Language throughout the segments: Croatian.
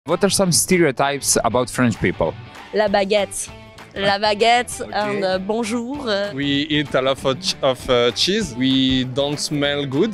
What are some stereotypes about French people? La baguette. La baguette Okay. and bonjour. We eat a lot of cheese. We don't smell good.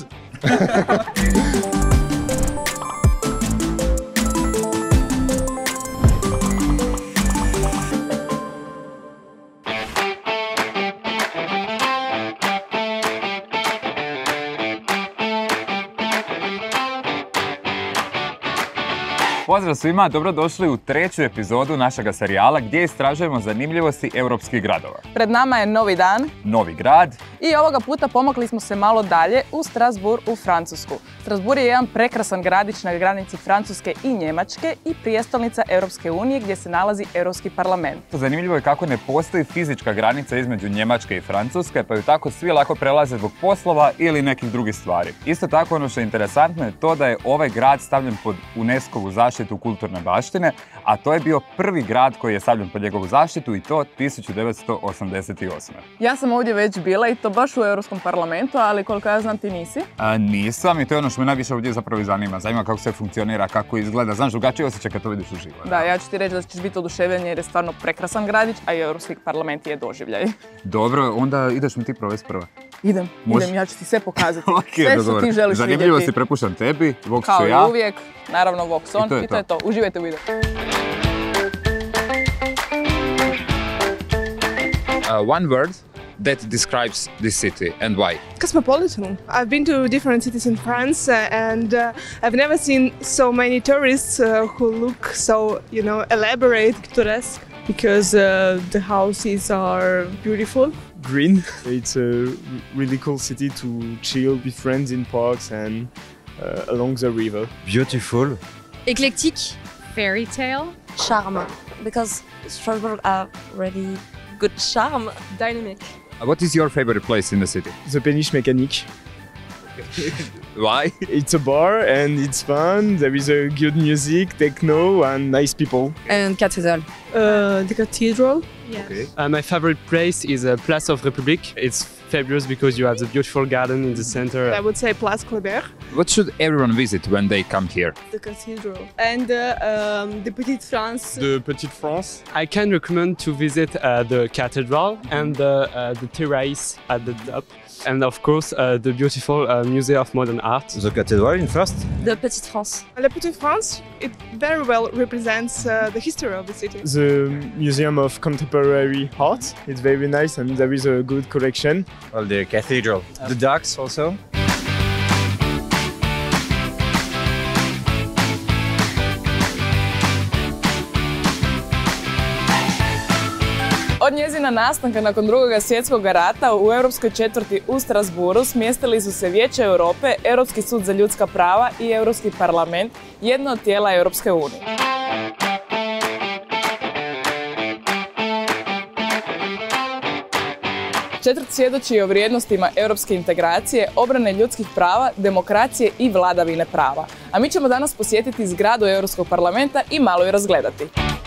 Pozdrav svima, dobrodošli u treću epizodu našega serijala gdje istražujemo zanimljivosti europskih gradova. Pred nama je novi dan Novi grad, i ovoga puta pomakli smo se malo dalje u Strasbourg u Francusku. Strasbourg je jedan prekrasan gradić na granici Francuske i Njemačke i prijestolnica Europske unije gdje se nalazi Europski parlament. zanimljivo je kako ne postoji fizička granica između Njemačke i Francuske, pa ju tako svi lako prelaze zbog poslova ili nekih drugih stvari. Isto tako ono što je interesantno je to da je ovaj grad stavljen pod UNESCO-vu zaštitu kulturne baštine, a to je bio prvi grad koji je stavljen pod njegovu zaštitu i to 1988. Ja sam ovdje već bila i to baš u Europskom parlamentu, ali koliko ja znam ti nisi. Nisam i to je ono što me najviše ovdje zapravo i zanima. Zanima kako sve funkcionira, kako izgleda. Znaš, drugačiji osjećaj kad to vidiš uživo. Da, ja ću ti reći da ćeš biti oduševljen jer je stvarno prekrasan gradić, a i Europski parlament je doživljaj. Dobro, onda ideš mi ti provesti prva. Idem, ja ću ti sve pokazati. Ok, Sve što dobro. ti želiš Zanimljivosti vidjeti. prepuštam tebi, Vox Kao ću i ja. uvijek, naravno Vox on i to je to. Uživajte u videu. One word that describes this city and why. Cosmopolitan. I've been to different cities in France and I've never seen so many tourists who look so, elaborate, picturesque, because the houses are beautiful. Green. It's a really cool city to chill with friends in parks and along the river. Beautiful. Éclectique. Fairy tale. Charme. Because Strasbourg are really good charm. Dynamic. What is your favorite place in the city? The Péniche Mécanique. Why? It's a bar and it's fun. There is a good music, techno and nice people. And cathedral. The cathedral. Yes. Okay. My favorite place is Place of Republic. It's fabulous because you have the beautiful garden in the center. I would say Place Kléber. What should everyone visit when they come here? The cathedral. And the Petite France. The Petite France. I can recommend to visit the cathedral and the terrace at the top. And of course, the beautiful Museum of Modern Art. The cathedral in first. The Petite France. La Petite France, it very well represents the history of the city. The Museum of Contemporary Art. It's very nice and there is a good collection. Well, the cathedral. The docks also. Od njezina nastanka nakon Drugog svjetskog rata u europskoj četvrti u Strasbourgu smjestili su se Vijeće Europe, Europski sud za ljudska prava i Europski parlament, jedno od tijela Europske unije. Četvrt svjedoči o vrijednostima europske integracije, obrane ljudskih prava, demokracije i vladavine prava. A mi ćemo danas posjetiti zgradu Europskog parlamenta i malo ju razgledati.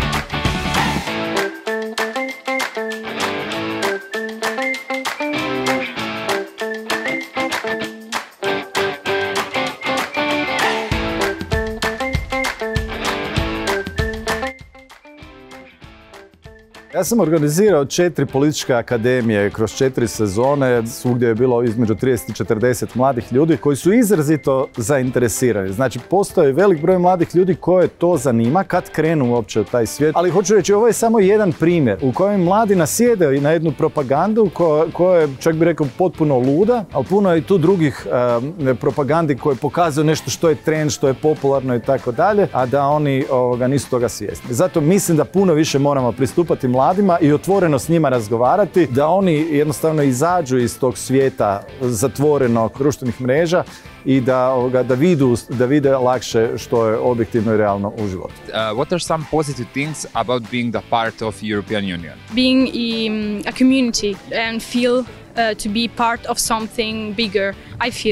Ja sam organizirao 4 političke akademije kroz 4 sezone, svugdje je bilo između 30 i 40 mladih ljudi koji su izrazito zainteresirani. Znači, postoji velik broj mladih ljudi koje to zanima kad krenu uopće u taj svijet. Ali hoću reći, ovo je samo jedan primjer u kojem mladi nasjedaju na jednu propagandu koja je, čak bih rekao, potpuno luda, ali puno je i tu drugih propagandi koje pokazuju nešto što je trend, što je popularno i tako dalje, a da oni nisu toga svjesni. Zato mislim da puno više moramo pristupati mladima i otvoreno s njima razgovarati, da oni jednostavno izađu iz tog svijeta zatvorenog društvenih mreža i da vide lakše što je objektivno i realno u životu. What are some positive things about being the part of European Union? Being a community and feel to be part of something bigger. I feel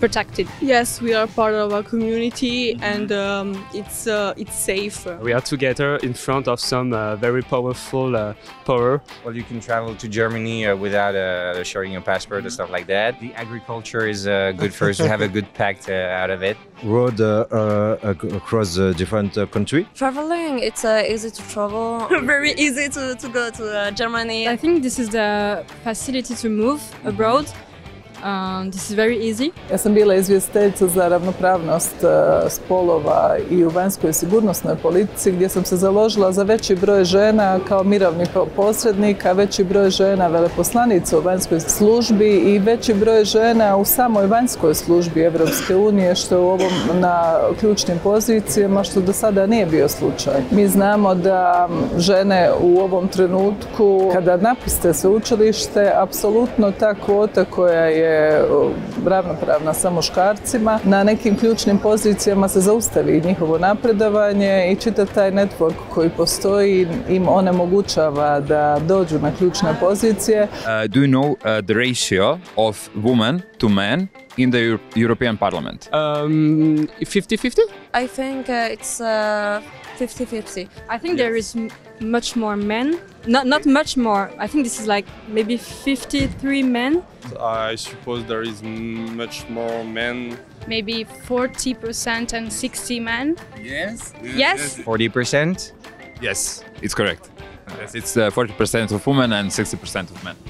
protected. Yes, we are part of a community, and it's safe. We are together in front of some very powerful power. Well, you can travel to Germany without showing your passport and stuff like that. The agriculture is good for us to have a good pact out of it. Road across different country. Traveling, it's easy to travel. Very easy to go to Germany. I think this is the facility to move abroad. This is very easy. Ja sam bila izvjestiteljica za ravnopravnost spolova i u vanjskoj i sigurnosnoj politici gdje sam se založila za veći broj žena kao mirovni posrednika, veći broj žena veleposlanica u vanjskoj službi i veći broj žena u samoj vanjskoj službi Evropske unije, što je u ovom na ključnim pozicijama, što do sada nije bio slučaj. Mi znamo da žene u ovom trenutku, kada napuste sveučilište, apsolutno ta kvota koja je ravnopravna sa muškarcima, na nekim ključnim pozicijama se zaustavi njihovo napredovanje i čitav taj network koji postoji im onemogućava da dođu na ključne pozicije. Do you know the ratio of women to men in the European Parliament? 50-50? I think it's 50-50. I think there is much more men. Not much more. I think this is like maybe 53 men. I suppose there is much more men. Maybe 40% and 60 men. Yes. Yes. 40%. Yes, it's correct. Yes, it's 40% of women and 60% of men.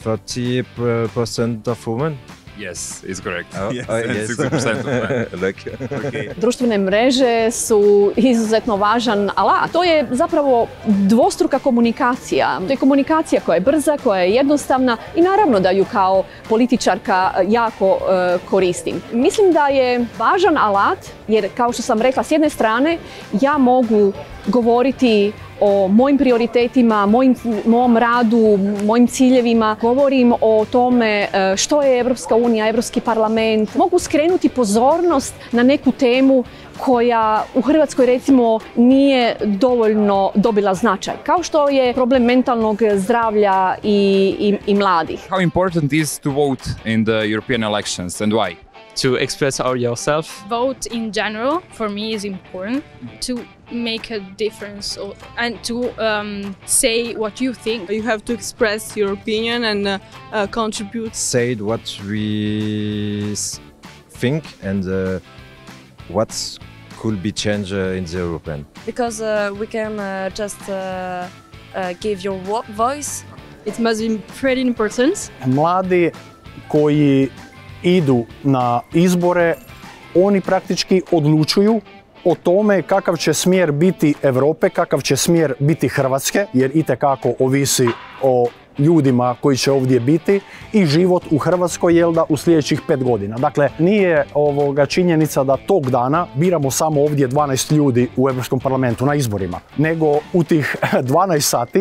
30% of women. Yes, it's correct. Yes. 60% of men. Okay. Društvene mreže su izuzetno važan alat. To je zapravo dvostruka komunikacija. To je komunikacija koja je brza, koja je jednostavna i naravno da ju kao političarka jako koristim. Mislim da je važan alat jer, kao što sam rekla, s jedne strane ja mogu govoriti o mojim prioritetima, mom radu, mojim ciljevima. Govorim o tome što je Evropska unija, Evropski parlament. Mogu skrenuti pozornost na neku temu koja u Hrvatskoj recimo nije dovoljno dobila značaj, kao što je problem mentalnog zdravlja i mladih. How important is to vote in the European elections and why? To express yourself. Vote in general for me is important to make a difference and to say what you think. You have to express your opinion and contribute. Say what we think and what could be changed in the European. Because we can just give your voice. It must be pretty important. Mladi koji idu na izbore, oni praktički odlučuju o tome kakav će smjer biti Europe, kakav će smjer biti Hrvatske, jer itekako ovisi o ljudima koji će ovdje biti i život u Hrvatskoj u sljedećih 5 godina. Dakle, nije činjenica da tog dana biramo samo ovdje 12 ljudi u Europskom parlamentu na izborima, nego u tih 12 sati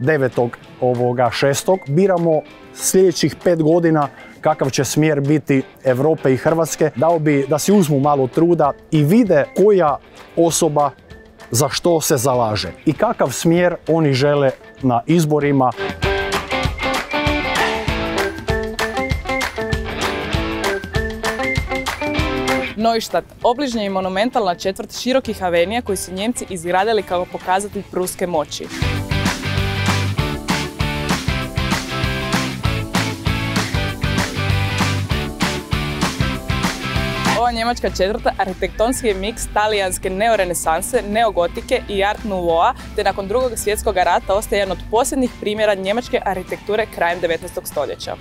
9.6. biramo sljedećih 5 godina kakav će smjer biti Europe i Hrvatske. Dao bi da si uzmu malo truda i vide koja osoba za što se zalaže i kakav smjer oni žele na izborima. Neustadt, obližnja i monumentalna četvrt širokih avenija koji su Njemci izgradili kao pokazatelj pruske moći. Ova njemačka četvrta arhitektonski je miks talijanske neorenesanse, neogotike i art nouveau, te nakon Drugog svjetskog rata ostaje jedan od posljednjih primjera njemačke arhitekture krajem 19. stoljeća.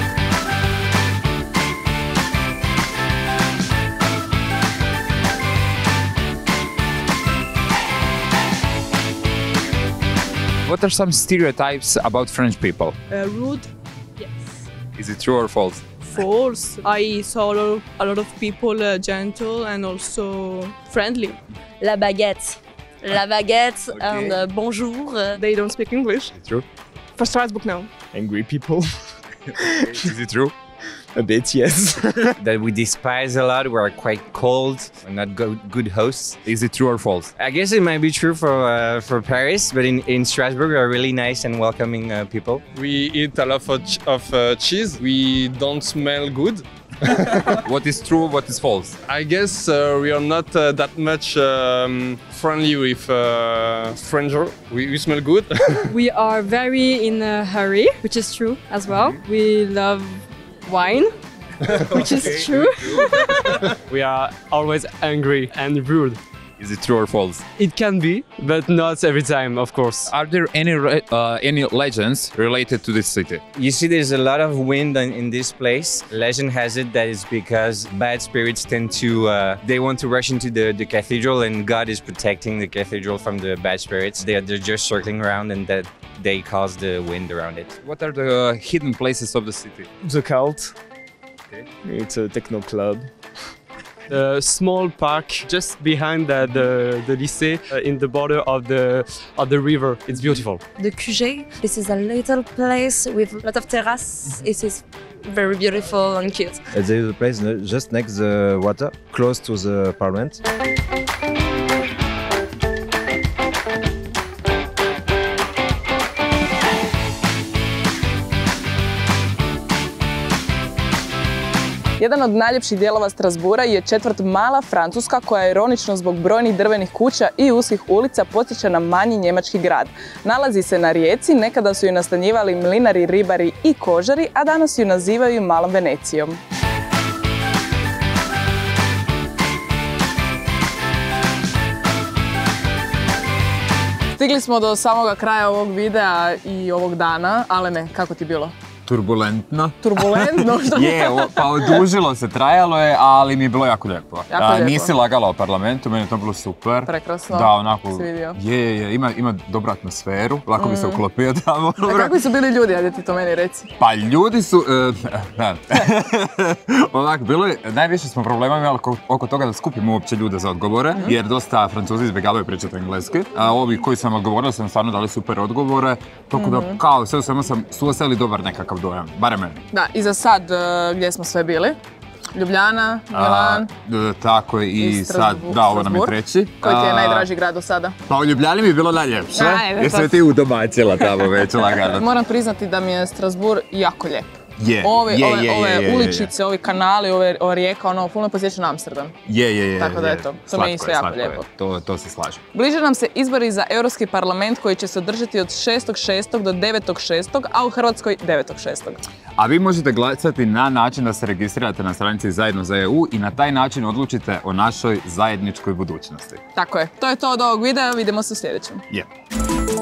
What are some stereotypes about French people? Rude. Yes. Is it true or false? False. I saw a lot of people gentle and also friendly. La baguette. La baguette and bonjour. They don't speak English. Is it true? For Strasbourg, no. Angry people. Is it true? A bit, yes. That we despise a lot, we're quite cold, we're not good hosts. Is it true or false? I guess it might be true for Paris, but in Strasbourg we are really nice and welcoming people. We eat a lot of cheese. We don't smell good. What is true, what is false? I guess we are not that much friendly with stranger. We smell good. We are very in a hurry, which is true as well. We love wine, which is true. We are always angry and rude. Is it true or false? It can be, but not every time, of course. Are there any legends related to this city? You see, there's a lot of wind in this place. Legend has it that it's because bad spirits tend to, they want to rush into the cathedral, and God is protecting the cathedral from the bad spirits. They're just circling around, and that they cause the wind around it. What are the hidden places of the city? The Cult. Okay. It's a techno club. A small park just behind the lycée in the border of the river. It's beautiful. The QG, this is a little place with a lot of terrace. It is very beautiful and cute. There is a place just next the water, close to the parliament. Jedan od najljepših dijelova Strasbourga je četvrt Mala Francuska koja je ironično zbog brojnih drvenih kuća i uskih ulica podsjeća na manji njemački grad. Nalazi se na rijeci, nekada su ju nastanjivali mlinari, ribari i kožari, a danas ju nazivaju Malom Venecijom. Stigli smo do samoga kraja ovog videa i ovog dana, ali ne, kako ti bilo? Turbulentno. Turbulentno? Je, pa odužilo se, trajalo je, ali mi je bilo jako lijepo. Nisi lagala o parlamentu, meni je to bilo super. Prekrasno. Da, onako, si vidio. Ima dobru atmosferu, lako bi se uklopio tamo. A kakvi su bili ljudi, ajde ti to meni reci? Pa ljudi su, ovako, bilo je, najviše smo problema imali oko toga da skupimo uopće ljude za odgovore, jer dosta Francuzi izbjegavaju pričati engleski. A ovi koji sam odgovorili sam stvarno dali super odgovore, tako da kao sve u svemu su ostavili dobar nekakav dojam, barem meni. Da, i za sad gdje smo sve bili? Ljubljana, Milan, tako i sad, da, ovo nam je treći. Koji ti je najdraži grad do sada? Pa u Ljubljani mi je bilo najljepše, jer sam ti udomaćila tamo već lagano. Moram priznati da mi je Strasbourg jako lijep. Ove uličice, ovi kanali, ova rijeka, ono, puno posjeća na Amsterdam. Tako da eto, to mi je isto jako lijepo. To se slažem. Bliže nam se izbori za Europski parlament koji će se održati od 6.6. do 9.6., a u Hrvatskoj 9.6. A vi možete glasati na način da se registrirate na stranici Zajedno za EU i na taj način odlučite o našoj zajedničkoj budućnosti. Tako je, to je to od ovog videa, vidimo se u sljedećem.